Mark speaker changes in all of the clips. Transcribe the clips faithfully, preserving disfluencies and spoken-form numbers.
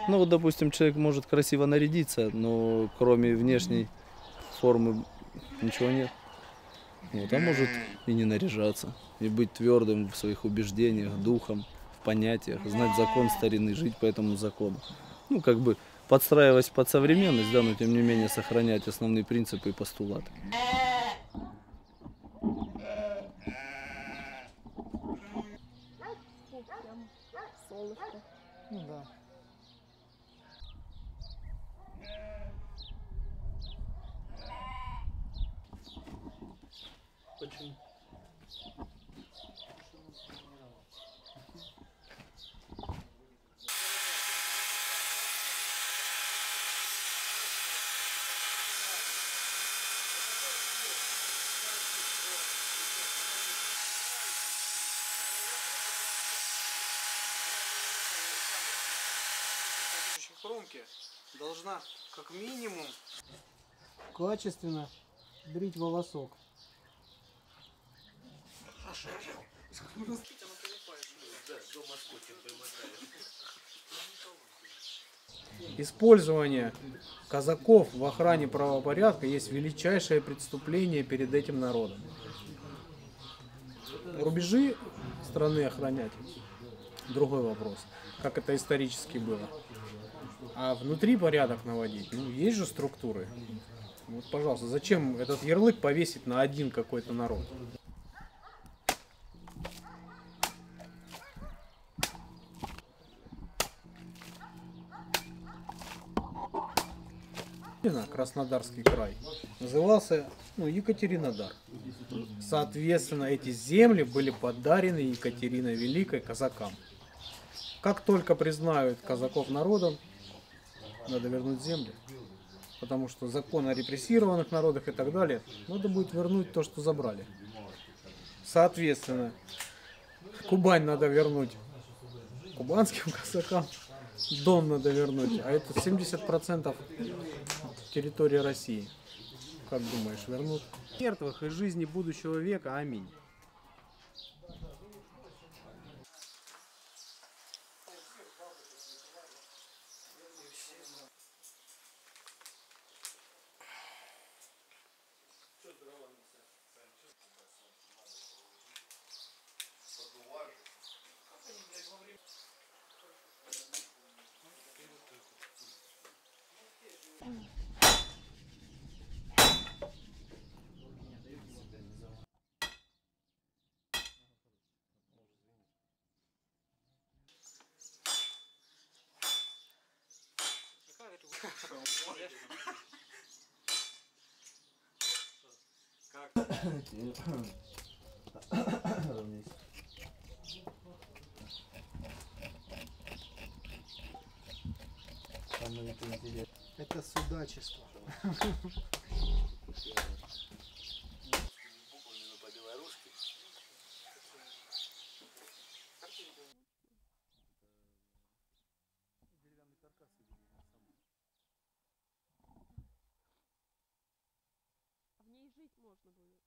Speaker 1: Ну вот, допустим, человек может красиво нарядиться, но кроме внешней формы ничего нет. Вот, а может и не наряжаться, и быть твердым в своих убеждениях, духом, в понятиях, знать закон старины, жить по этому закону. Ну, как бы подстраиваясь под современность, да, но тем не менее сохранять основные принципы и постулаты.
Speaker 2: Солнышко.
Speaker 3: Ну да.
Speaker 1: Почему?
Speaker 3: Кромки должна как минимум качественно брить волосок. Использование казаков в охране правопорядка есть величайшее преступление перед этим народом. Рубежи страны охранять — другой вопрос, как это исторически было. А внутри порядок наводить, ну, есть же структуры. Вот, пожалуйста, зачем этот ярлык повесить на один какой-то народ? Краснодарский край назывался, ну, Екатеринодар. Соответственно, эти земли были подарены Екатериной Великой казакам. Как только признают казаков народом, надо вернуть земли. Потому что закон о репрессированных народах и так далее, надо будет вернуть то, что забрали. Соответственно, Кубань надо вернуть кубанским казакам, Дон надо вернуть, а это семьдесят процентов территории России. Как думаешь, вернут? Мертвых из жизни будущего века. Аминь. Это судачество.
Speaker 2: В ней жить можно будет.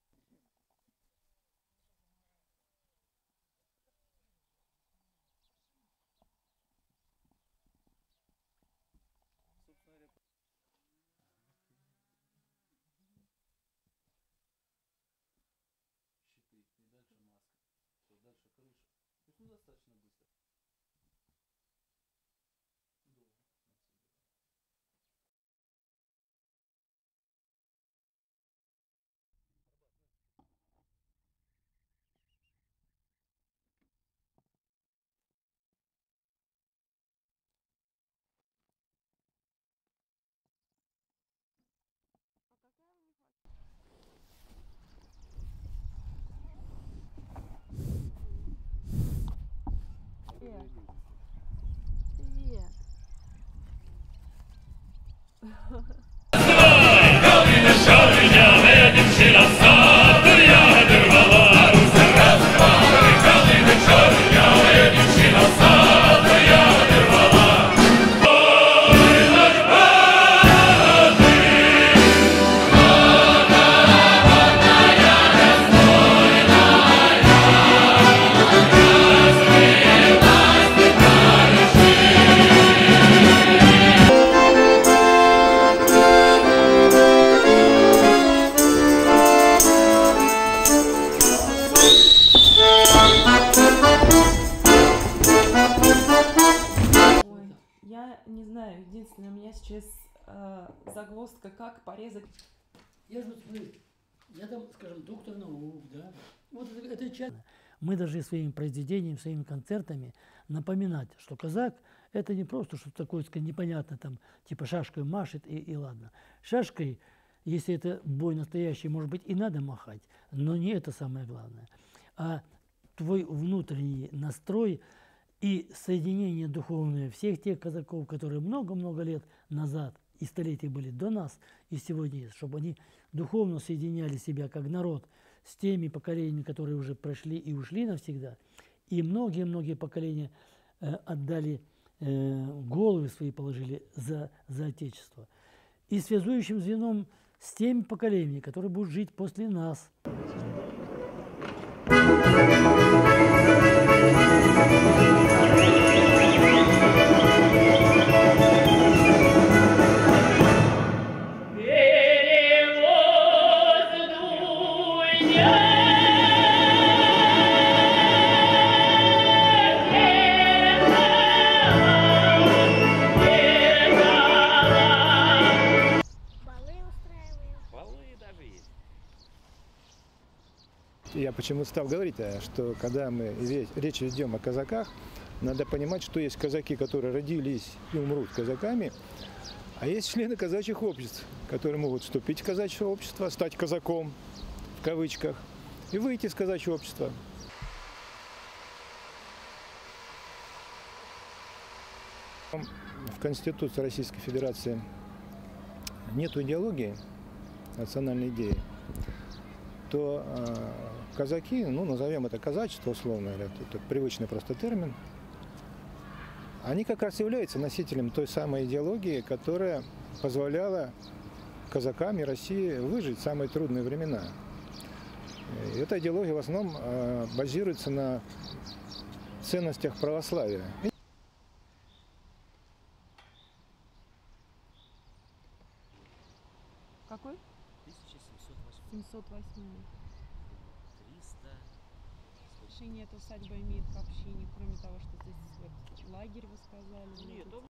Speaker 1: Щиты, и дальше маска, все, дальше крыша. То есть, ну, достаточно быстро.
Speaker 2: Привет. Привет.
Speaker 4: Я не знаю, единственное, у меня сейчас э, загвоздка, как порезать.
Speaker 5: Я же вот смотрю, я там, скажем, доктор наук, да, вот это, это часть.
Speaker 6: Мы должны своими произведениями, своими концертами напоминать, что казак – это не просто что-то такое, сказать, непонятное, там, типа шашкой машет и, и ладно. Шашкой, если это бой настоящий, может быть, и надо махать, но не это самое главное. А твой внутренний настрой и соединение духовное всех тех казаков, которые много-много лет назад и столетия были до нас, и сегодня есть, чтобы они духовно соединяли себя как народ с теми поколениями, которые уже прошли и ушли навсегда. И многие-многие поколения э, отдали, э, головы свои положили за, за Отечество. И связующим звеном с теми поколениями, которые будут жить после нас.
Speaker 7: Я почему стал говорить, что когда мы речь ведем о казаках, надо понимать, что есть казаки, которые родились и умрут казаками, а есть члены казачьих обществ, которые могут вступить в казачье общество, стать казаком, в кавычках, и выйти из казачьего общества. В Конституции Российской Федерации нет идеологии, национальной идеи, то э, казаки, ну назовем это казачество условно, это, это привычный просто термин, они как раз являются носителем той самой идеологии, которая позволяла казакам и России выжить в самые трудные времена. И эта идеология в основном э, базируется на ценностях православия.
Speaker 4: Какой?
Speaker 8: тысяча семьсот восьмой.
Speaker 4: семьсот восьмой.
Speaker 8: триста.
Speaker 4: Отношение эта усадьба имеет к общине, кроме того, что здесь вот лагерь, вы сказали?
Speaker 8: Нет,